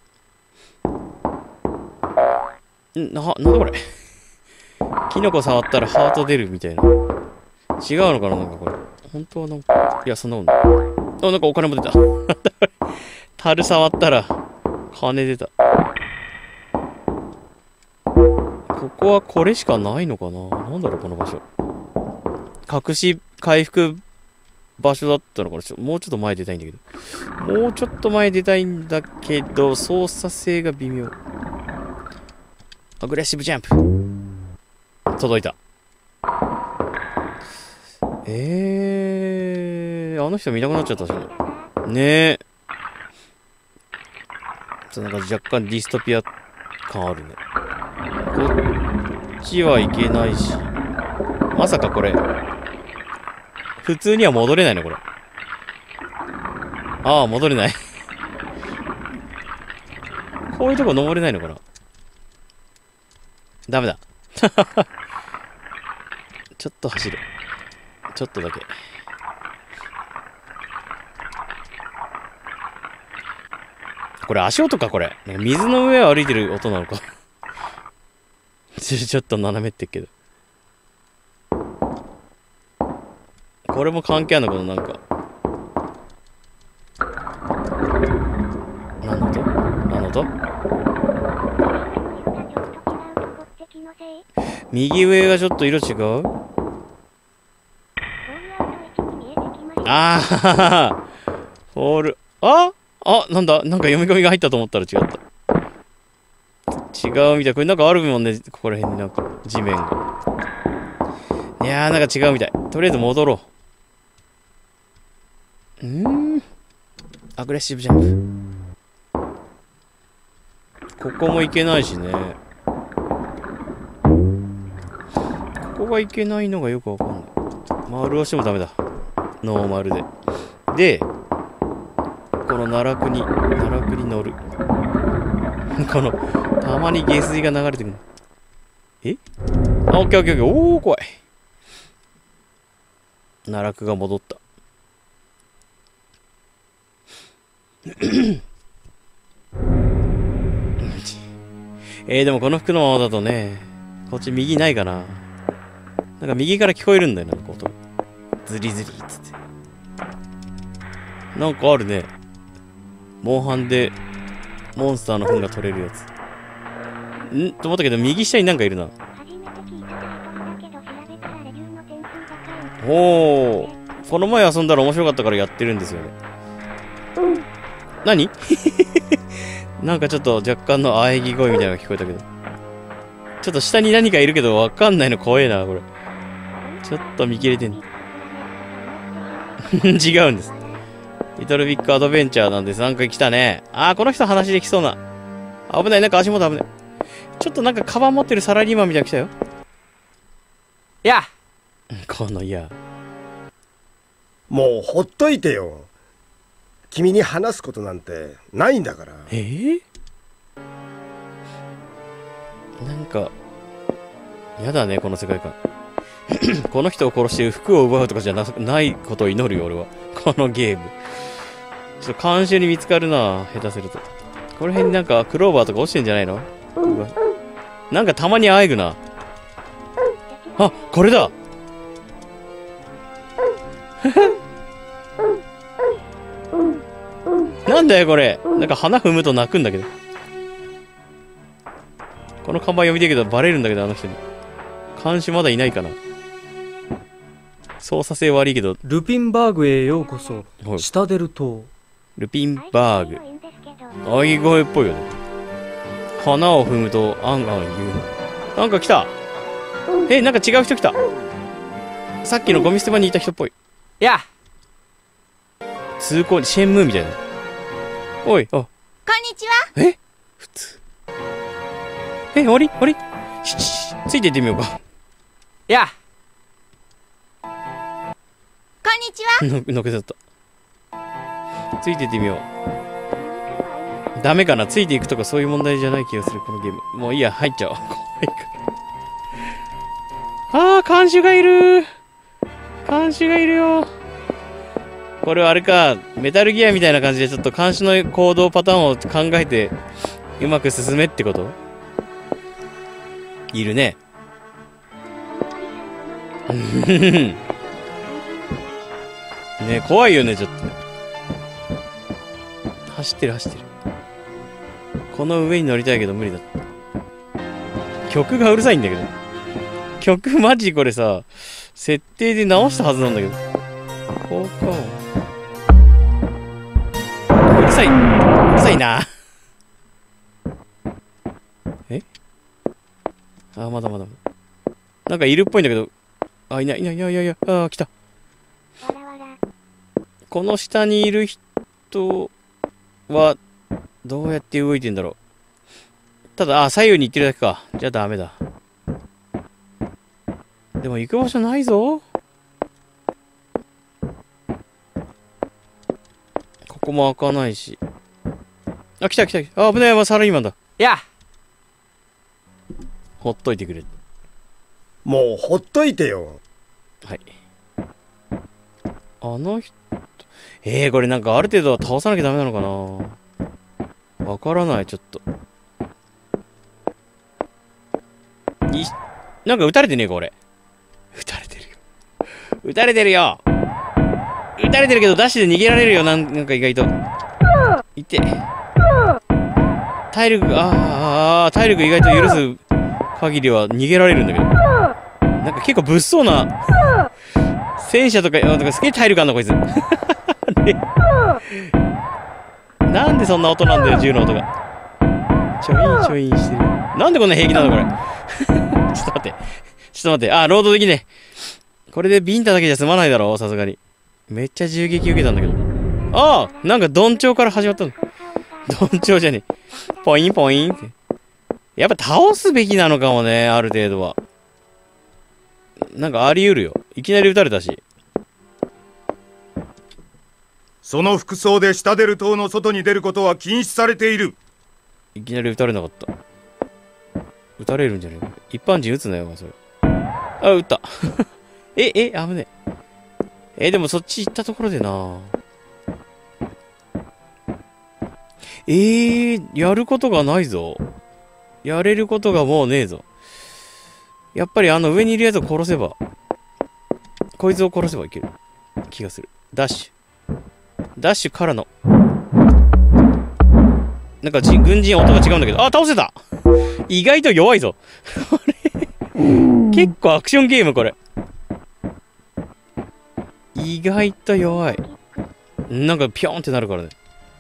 ー。んな、なんだこれ。キノコ触ったらハート出るみたいな。違うのかななんかこれ。本当はなんか、いや、そんなことない。あ、なんかお金も出た。樽触ったら、金出た。ここはこれしかないのかな。なんだろう、この場所。隠し回復場所だったのかな。ちょもうちょっと前出たいんだけど。もうちょっと前出たいんだけど、操作性が微妙。アグレッシブジャンプ。届いた。えー、あの人見なくなっちゃったしね。ねえ。なんか若干ディストピア感あるね。こっちはいけないし。まさかこれ。普通には戻れないのこれ。ああ、戻れない。こういうとこ登れないのかな。ダメだ。ちょっと走る。ちょっとだけ。これ足音かこれ。なんか水の上を歩いてる音なのか。ちょっと斜めってっけど。これも関係あるのかななんか。何の音何の音右上がちょっと色違うああフォール。 ああ、なんだなんか読み込みが入ったと思ったら違った。違うみたい。これなんかあるもんね。ここら辺になんか地面が。いやーなんか違うみたい。とりあえず戻ろう。うーん。アグレッシブジャンプ。ここも行けないしね。ここが行けないのがよくわかんない。丸押してもダメだ。ノーマルで。で、この奈落に、奈落に乗る。この、たまに下水が流れてくる。えあ、オッケーオッケーオッケー。おー、怖い。奈落が戻った。えー、でもこの服のままだとね、こっち右ないかな。なんか右から聞こえるんだよな、音。ズリズリっつって。なんかあるね。モンハンで、モンスターの糞が取れるやつ。んと思ったけど、右下になんかいるな。おー。この前遊んだら面白かったからやってるんですよね。何なんかちょっと若干の喘ぎ声みたいなのが聞こえたけど。ちょっと下に何かいるけどわかんないの怖えな、これ。ちょっと見切れてんの。違うんです。リトルビッグアドベンチャーなんです。なんか来たね。あー、この人話できそうな。危ない、なんか足元危ない。ちょっとなんかカバン持ってるサラリーマンみたいなの来たよ。 いやこのいや。 もうほっといてよ。君に話すことなんてないんだから。 えー、なんか、やだね、この世界観。この人を殺して服を奪うとかじゃ な, ないことを祈るよ、俺は。このゲーム。ちょっと監修に見つかるな、下手すると。この辺になんかクローバーとか落ちてんじゃないの？なんかたまにあえぐな。あ、これだなんだよこれ。なんか花踏むと泣くんだけど。この看板読みたいけどバレるんだけど、あの人に。監視まだいないかな。操作性悪いけど。 ルピンバーグへようこそ。シタデル島。 ルピンバーグ。あい声っぽいよね。花を踏むとあんあん言うの。なんか来た。え、なんか違う人来た。さっきのゴミ捨て場にいた人っぽい。 いや通行シェンムーみたいな。おい、あ。こんにちは。 え普通。え、おりおりししついていってみようか。 いやこんにちは。 の、のけちゃった。ついていってみよう。ダメかな、ついていくとかそういう問題じゃない気がする、このゲーム。もういいや、入っちゃおう。怖いから。あー、監視がいる監視がいるよ。これはあれか、メタルギアみたいな感じでちょっと監視の行動パターンを考えて、うまく進めってこと？いるね。ね、怖いよね、ちょっと。走ってる、走ってる。この上に乗りたいけど無理だ。曲がうるさいんだけど。曲マジこれさ、設定で直したはずなんだけど。こうか。うるさい。うるさいな。えあ、まだまだ。なんかいるっぽいんだけど。あ、いないいないいないいないいない。あー、来た。この下にいる人は、どうやって動いてんだろう。ただ、あ、左右に行ってるだけか。じゃあダメだ。でも行く場所ないぞ。ここも開かないし。あ、来た来た来た。あ、危ない、サラリーマンだ。 いやほっといてくれ。 もうほっといてよ。 はい。あの人、えー、これなんかある程度は倒さなきゃダメなのかな。わからない、ちょっと。い、なんか撃たれてねえか、俺。撃たれてるよ。撃たれてるよ。撃たれてるけど、ダッシュで逃げられるよ、なん、なんか意外と。いて。体力、あー、体力意外と許す限りは逃げられるんだけど。なんか結構物騒な。戦車とか、なんかすげえ体力あんの、こいつ。 なんでそんな音なんだよ、銃の音が。ちょいんちょいんしてる。なんでこんな平気なのこれ。ちょっと待って。ちょっと待って。あ、ロードできねえ。これでビンタだけじゃ済まないだろ、さすがに。めっちゃ銃撃受けたんだけど。ああ、なんか鈍調から始まったの。鈍調じゃねえ。ポインポインって。やっぱ倒すべきなのかもね、ある程度は。なんかあり得るよ。いきなり撃たれたし。 その服装で下出る塔の外に出ることは禁止されている。 いきなり撃たれなかった。撃たれるんじゃねえか。一般人撃つなよ、それ。あ、撃った。え、え、危ねえ。え、でもそっち行ったところでな。えー、やることがないぞ。やれることがもうねえぞ。やっぱりあの上にいるやつを殺せば、こいつを殺せばいける気がする。ダッシュ。ダッシュからの。なんかじ軍人音が違うんだけど、あ、倒せた意外と弱いぞ。これ、結構アクションゲームこれ。意外と弱い。なんかピョンってなるからね。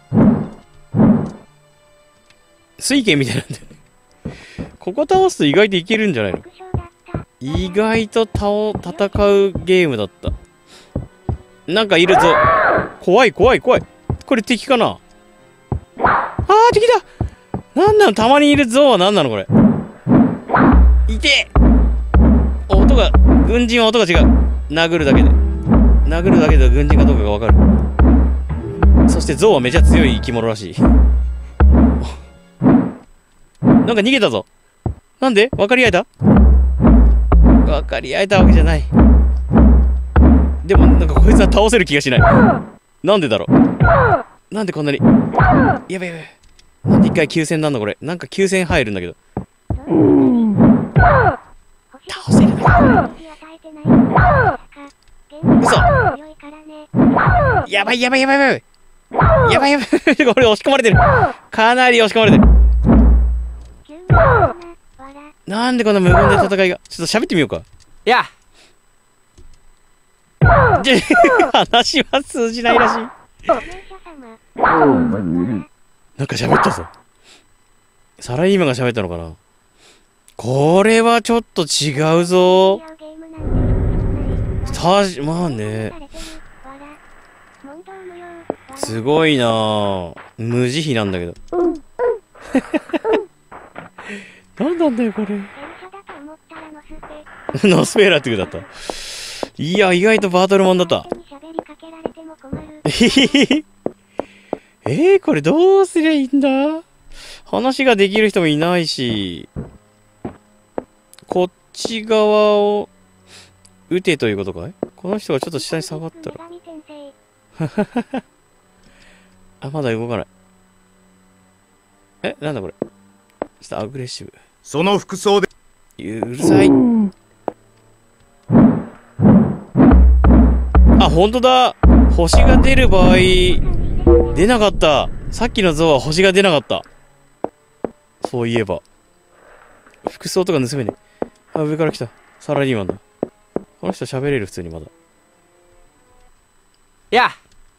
水拳みたいなんだよね。ここ倒すと意外といけるんじゃないの？意外と倒戦うゲームだった。なんかいるぞ。怖い怖い怖い。これ敵かな？あー敵だ！なんなの？たまにいるぞはなんなのこれ。いて！音が、軍人は音が違う。殴るだけで。殴るだけで軍人かどうかがわかる。そして象はめちゃ強い生き物らしい。なんか逃げたぞ。なんで？分かり合えた？分かり合えたわけじゃない。でもなんかこいつは倒せる気がしない。なんでだろう。なんでこんなに。やべやべ。なんで一回急戦なんのこれ。なんか急戦入るんだけど。倒せるな。嘘。やばいやばいやばいやばい。やばいやばい。これ押し込まれてる。かなり押し込まれてる。なんでこんな無言で戦いが。ちょっと喋ってみようか。 いや話は通じないらしい。なんか喋ったぞ。サラリーマンが喋ったのかな。これはちょっと違うぞ。たし、まあね。すごいなぁ。無慈悲なんだけど。何なんだよこれ。ノスペーラーって言うだった。いや、意外とバトルマンだった。えー、これどうすりゃいいんだ？話ができる人もいないし、こっち側を撃てということかい？この人がちょっと下に下がったら。あ、まだ動かない。え、なんだこれ。ちょっとアグレッシブ。 その服装で。 うるさい。あ、ほんとだ。星が出る場合、出なかった。さっきの像は星が出なかった。そういえば。服装とか盗めねえ。あ、上から来た。サラリーマンだ。この人喋れる、普通にまだ。 いや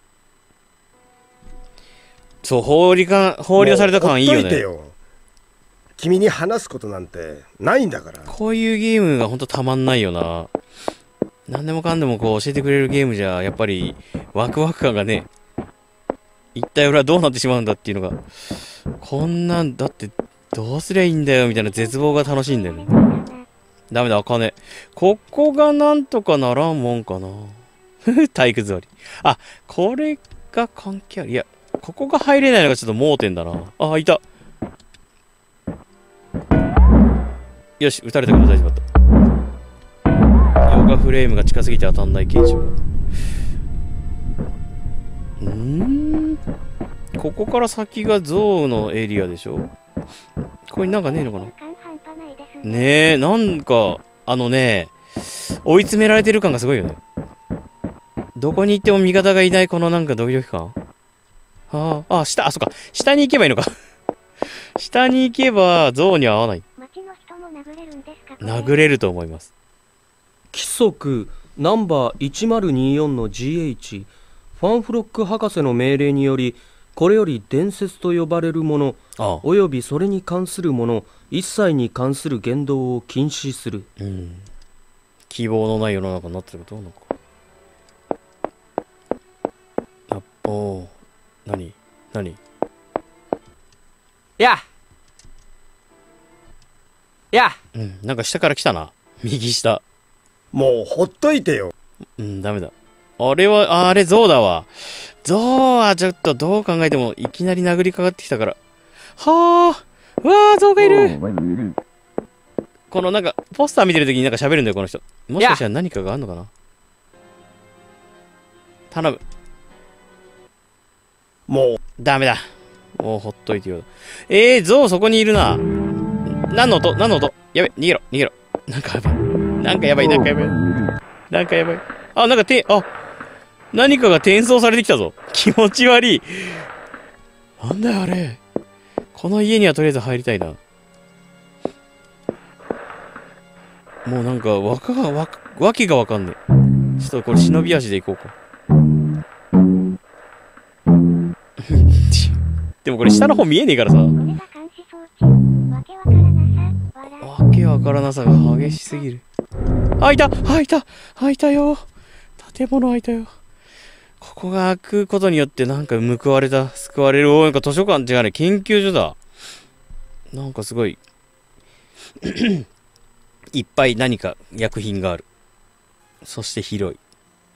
そう、放りか、放り出された感いいよね。 君に話すことなんてないんだから。 こういうゲームがほんとたまんないよな。何でもかんでもこう教えてくれるゲームじゃやっぱりワクワク感がね、一体俺はどうなってしまうんだっていうのが、こんなんだってどうすりゃいいんだよみたいな絶望が楽しいんだよね。ダメだ、あかね。ここがなんとかならんもんかな。体育座り。あ、これが関係ある。いや、ここが入れないのがちょっと盲点だな。あ、いた。よし、撃たれたけど大丈夫だった。ヨガフレームが近すぎて当たんない現象。うーん、ここから先が象のエリアでしょ。これなんかねえのかな。ねえ、なんかあのね、追い詰められてる感がすごいよね。どこに行っても味方がいないこのなんかドキドキ感。ああ、あ、下、あ、そっか、下に行けばいいのか。下に行けば象には合わない。殴れると思います。 規則ナンバーいちまるによんの ジーエイチ ファンフロック博士の命令によりこれより伝説と呼ばれるものおよびそれに関するもの一切に関する言動を禁止する。 うん。希望のない世の中になってることなんか。あ、おー。何何ややうん、なんか下から来たな。右下。 もうほっといてよ。 うん、ダメだ。あれは、あれ、ゾウだわ。ゾウはちょっとどう考えてもいきなり殴りかかってきたから。はあ、うわあ、ゾウがいる。このなんか、ポスター見てるときになんか喋るんだよ、この人。もしかしたら何かがあんのかな。頼む。 もう。 ダメだ。もうほっといてよ。えー、ゾウそこにいるな。何の音何の音やべ、逃げろ、逃げろ。なんかやばい。なんかやばい、なんかやばい。なんかやばい。あ、なんかて、あ、何かが転送されてきたぞ。気持ち悪い。なんだよ、あれ。この家にはとりあえず入りたいな。もうなんか、わかが、わ、わけがわかんねえ。ちょっとこれ忍び足で行こうか。でもこれ下の方見えねえからさ。わけわからなさが激しすぎる。開いた開いた開いたよ。建物開いたよ。ここが開くことによってなんか報われた、救われる。お、なんか図書館違うね。研究所だ。なんかすごい。いっぱい何か薬品がある。そして広い。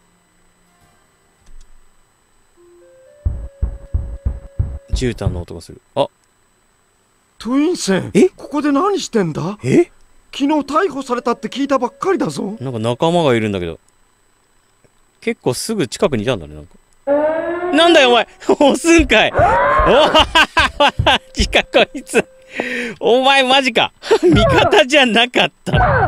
絨毯の音がする。あ、 トゥインセン、 え、 ここで何してんだ？ え、 昨日逮捕されたって聞いたばっかりだぞ。 なんか仲間がいるんだけど、結構すぐ近くにいたんだね。なんか、なんだよお前、押すんかい。おはマジかこいつ。お前マジか。味方じゃなかった。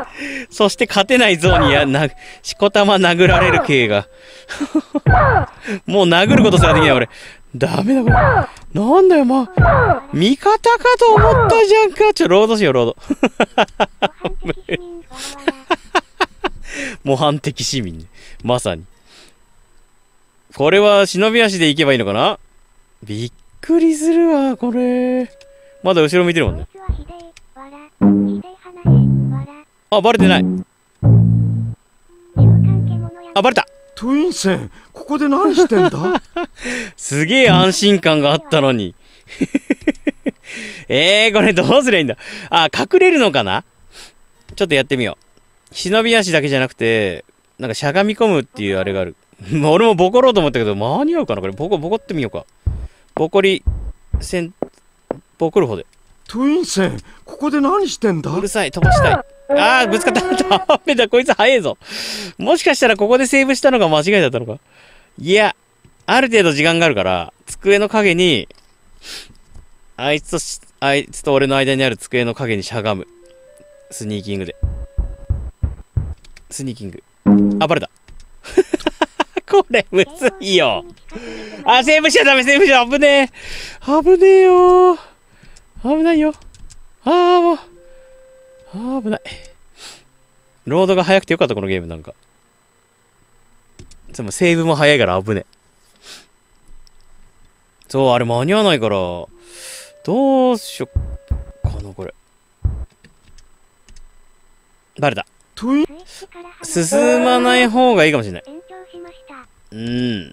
そして勝てないゾーンにやなしこたま殴られる系が。もう殴ることすらできない俺。ダメだこれ。なんだよまあ。味方かと思ったじゃんか。ちょロードしようロード。模範的市民ね。まさに。これは忍び足で行けばいいのかな。びっくりするわこれ。まだ後ろ見てるもんね。あ、バレてない。あ、バレた。 トゥインセン、ここで何してんだ？ すげえ安心感があったのに。えー、これどうすりゃいいんだ。あ、隠れるのかな。ちょっとやってみよう。忍び足だけじゃなくて、なんかしゃがみ込むっていうあれがある。俺もボコろうと思ったけど、間に合うかなこれ。ボコ、ボコってみようか。ボコり、せん、ボコる方で。 トゥインセン、ここで何してんだ？ うるさい、飛ばしたい。あー、ぶつかった。ダメだ、こいつ早いぞ。もしかしたらここでセーブしたのが間違いだったのか。いや、ある程度時間があるから、机の影に、あいつとし、あいつと俺の間にある机の影にしゃがむ。スニーキングで。スニーキング。あ、バレた。これ、むずいよ。あ、セーブしちゃダメ、セーブしちゃ危ねえ。危ねえよ。危ないよ。あー、もう。あー、危ない。ロードが早くてよかった、このゲームなんか。でもセーブも早いから危ねえ。そう、あれ間に合わないから、どうしよっかな、これ。バレた。進まない方がいいかもしれない。うん、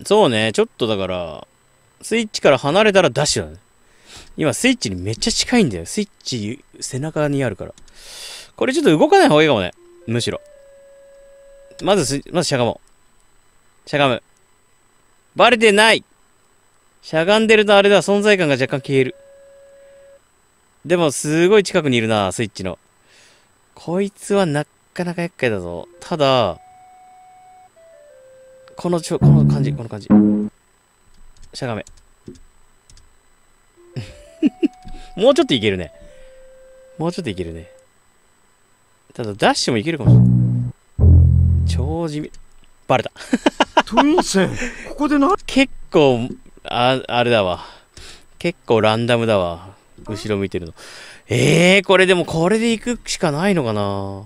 そうね。ちょっとだから、スイッチから離れたらダッシュだね。今、スイッチにめっちゃ近いんだよ。スイッチ、背中にあるから。これちょっと動かない方がいいかもね。むしろ。まずす、まずしゃがもう。しゃがむ。バレてない。しゃがんでるとあれだ、存在感が若干消える。でも、すごい近くにいるな、スイッチの。こいつはなかなか厄介だぞ。ただ、このちょ、この感じ、この感じ。しゃがめ。もうちょっといけるね。もうちょっといけるね。ただ、ダッシュもいけるかもしれない。超地味。バレた。 トゥインセン、ここでな。 結構、あ、あれだわ。結構ランダムだわ。後ろ向いてるの。えー、これでもこれで行くしかないのかな。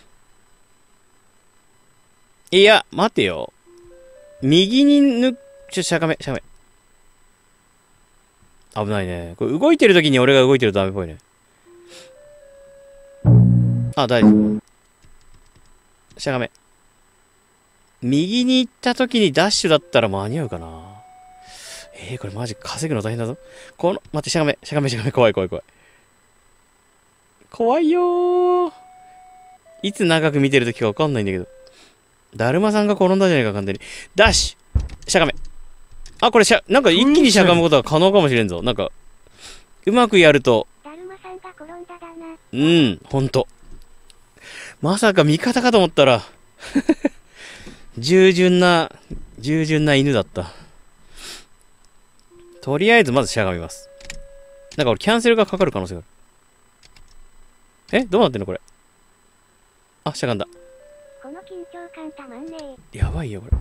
いや、待てよ。右に抜く、ちょ、しゃがめ、しゃがめ。 危ないね。これ動いてる時に俺が動いてるとダメっぽいね。あ、大丈夫。しゃがめ。右に行った時にダッシュだったら間に合うかな。えー、これマジ稼ぐの大変だぞ。この、待って、しゃがめ、しゃがめ、しゃがめ、怖い怖い怖い。怖いよー。いつ長く見てる時かわかんないんだけど。だるまさんが転んだじゃないか、完全に。ダッシュしゃがめ。あ、これしゃ、なんか一気にしゃがむことが可能かもしれんぞ。なんか、うまくやると。 だるまさんが転んだだな。 うん、ほんと。まさか味方かと思ったら、従順な、従順な犬だった。とりあえずまずしゃがみます。なんか俺キャンセルがかかる可能性がある。え、どうなってんのこれ。あ、しゃがんだ。 この緊張感たまんねえ。 やばいよこれ。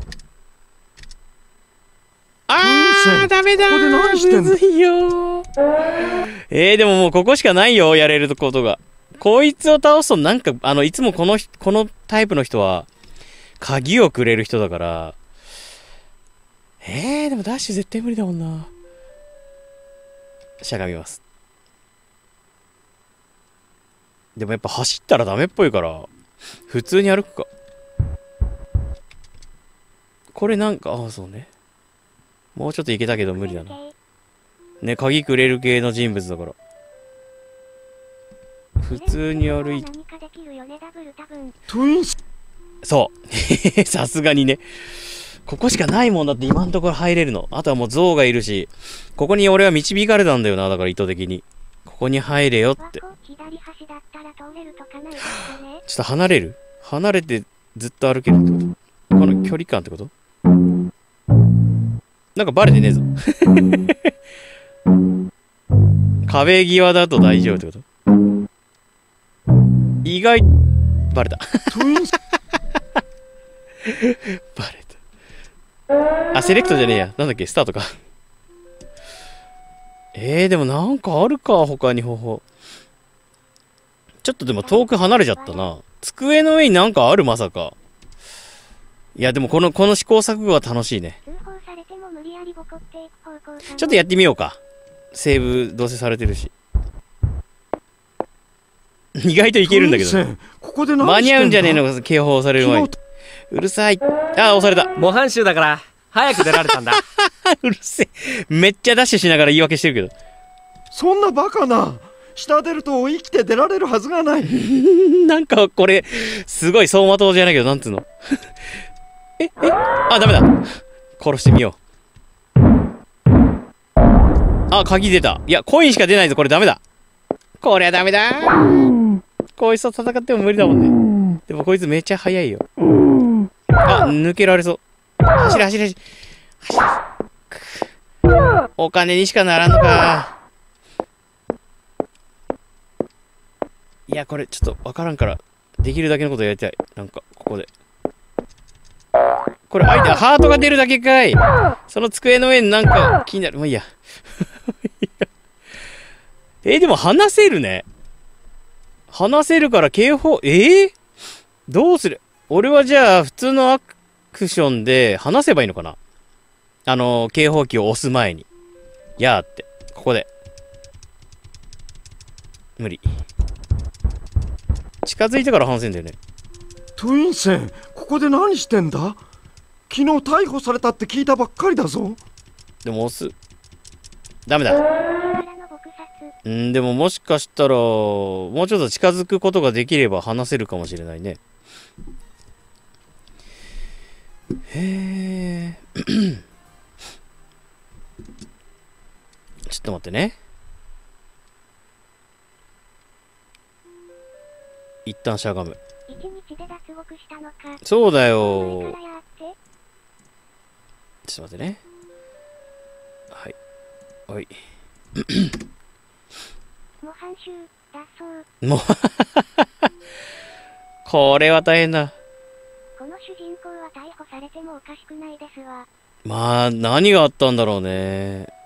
あーダメだー。 ここで何してんの？ むずいよー。えー、でももうここしかないよ、やれることが。こいつを倒すとなんか、あの、いつもこの、このタイプの人は、鍵をくれる人だから。えー、でもダッシュ絶対無理だもんな。しゃがみます。でもやっぱ走ったらダメっぽいから、普通に歩くか。これなんか、ああ、そうね。もうちょっといけたけど無理だな。ね、鍵くれる系の人物だから。普通に歩いて。 トゥインス。 そう。さすがにね。ここしかないもんだって今のところ入れるの。あとはもう象がいるし、ここに俺は導かれたんだよな、だから意図的に。ここに入れよって。ちょっと離れる？離れてずっと歩けるってこと？この距離感ってこと？なんかバレてねえぞ。壁際だと大丈夫ってこと？意外、バレた。バレた。あ、セレクトじゃねえや。なんだっけ、スタートか。えー、でもなんかあるか、他に方法。ちょっとでも遠く離れちゃったな。机の上になんかある、まさか。いや、でもこの、この試行錯誤は楽しいね。ちょっとやってみようか。セーブどうせされてるし。意外といけるんだけど。 ここで何間に合うんじゃねえの、警報される前に。うるさい。ああ、押された。 模範囚だから、早く出られたんだ。 うるせえ。めっちゃダッシュしながら言い訳してるけど。 そんなバカな。下出ると生きて出られるはずがない。 なんかこれ、すごい走馬灯じゃないけど、なんつうの。え、え、あ、ダメだ。殺してみよう。あ、鍵出た。いや、コインしか出ないぞ。これダメだ。こりゃダメだ。こいつと戦っても無理だもんね。でもこいつめっちゃ速いよ。あ、抜けられそう。走れ走れ走れ。走れ。お金にしかならんのか。いや、これちょっとわからんから、できるだけのことやりたい。なんか、ここで。これ、相手、ハートが出るだけかい。その机の上になんか気になる。まあいいや。えー、でも話せるね。話せるから警報、えー、どうする？俺はじゃあ普通のアクションで話せばいいのかな？あのー、警報器を押す前に。やーって。ここで。無理。近づいてから話せんだよね。 トゥインセン、ここで何してんだ？昨日逮捕されたって聞いたばっかりだぞ。 でも押す。ダメだ。うん、でももしかしたら、もうちょっと近づくことができれば話せるかもしれないね。へえ。ちょっと待ってね。一旦しゃがむ。そうだよ。ちょっと待ってね。はい。はい。 模範囚だそうもうこれは大変だ。 この主人公は逮捕されてもおかしくないですわ。 まあ何があったんだろうね。